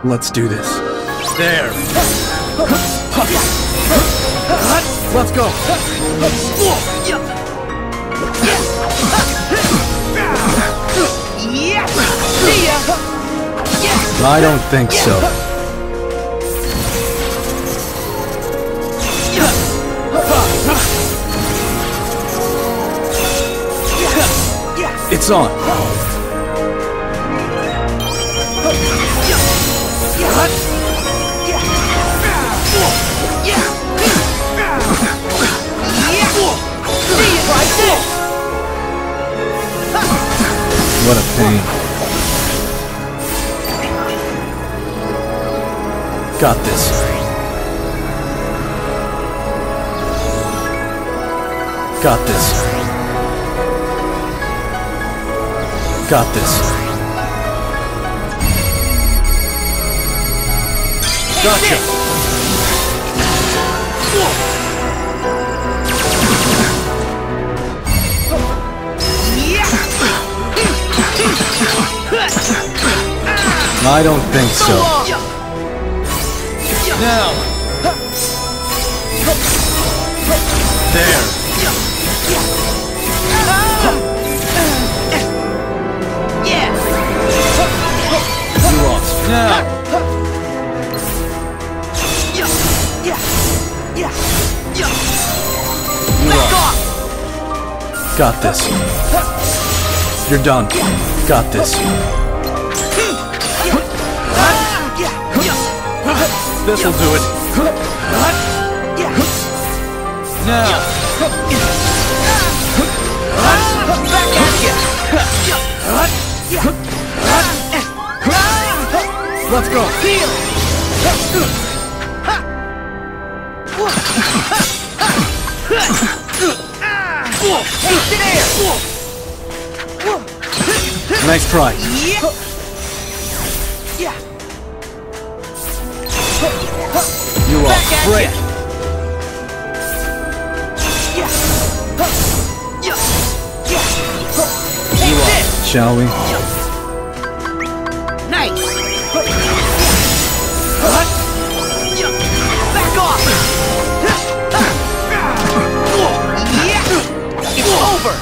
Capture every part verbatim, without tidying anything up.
Let's do this. There. Let's go. I don't think so. It's on. What a pain. Got this. Got this. Got this. Gotcha. I don't think so. Now. There. You lost. Now. You lost. Got this. You're done. Got this. This'll do it. Now. Back at you. Let's go. Feel. Taste it air. Nice try. Yeah. You lost. Great. You lost. Shall we? Nice. Back off. It's over.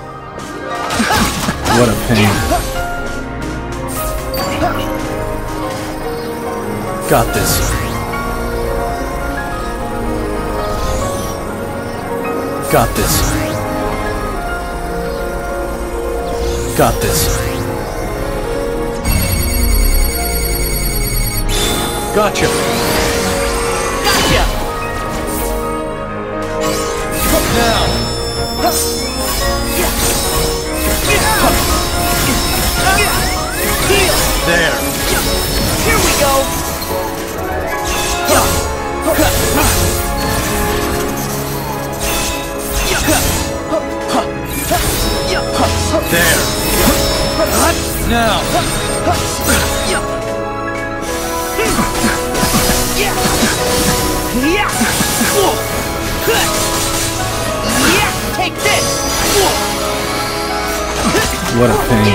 What a pain. Got this. Got this. Got this. Gotcha. Gotcha. Now. There. Here we go. There. Now. Take this. What a pain.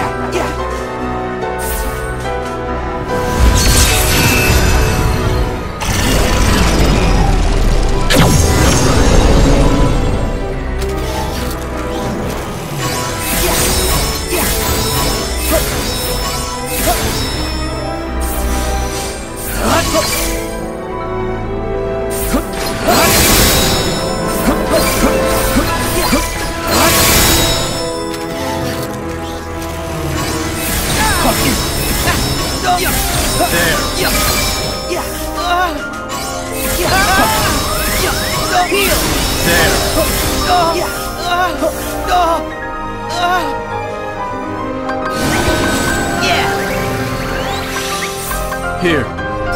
Here.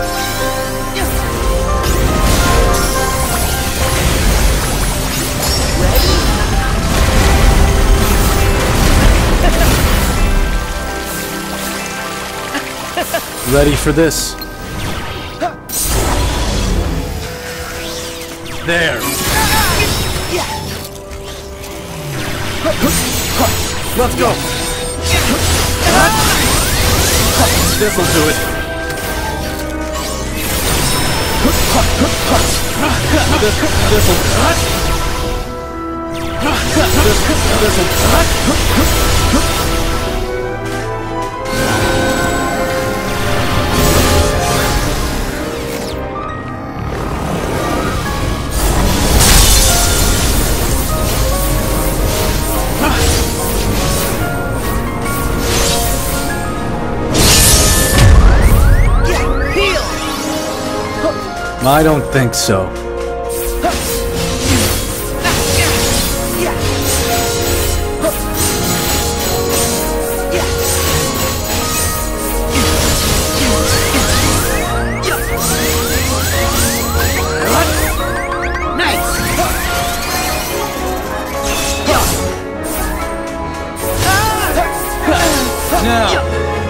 Ready for this? There. Let's go. This'll do it. This, this'll... This, this'll... I don't think so. Now!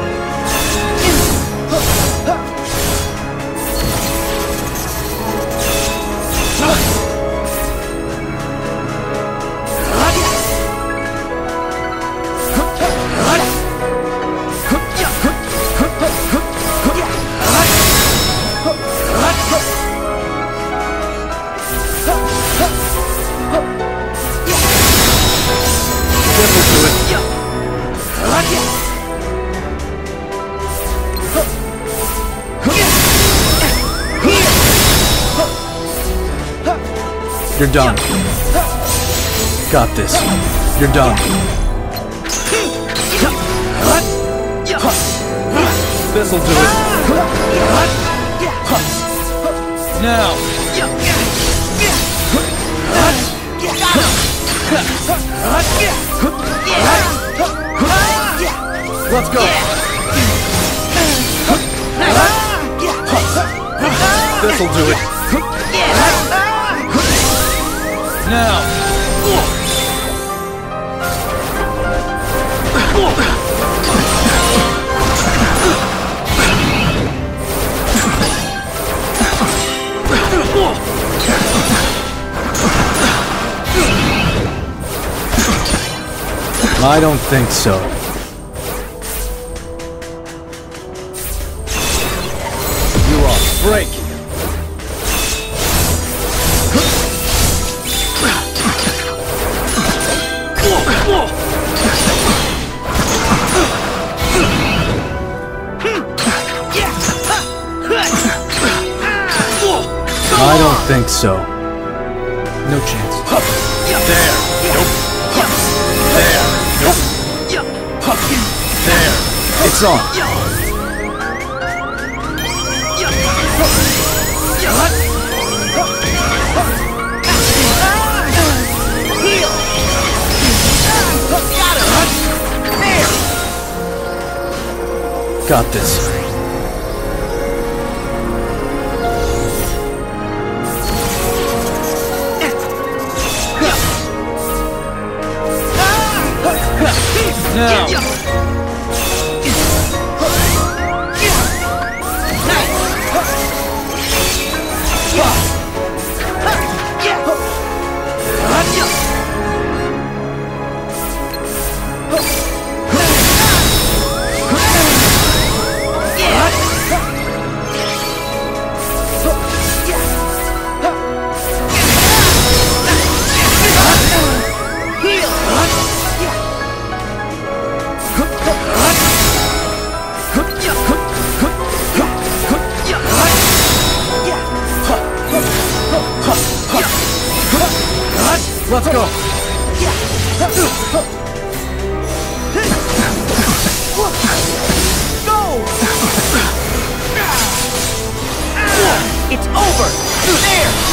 You're done. Got this. You're done. This'll do it. Now! Let's go. This'll do it. Now! I don't think so. You are break! I don't think so. No chance. There! Nope! There! Nope! There! It's on. Got this. Now! Let's go. Go! It's over! There!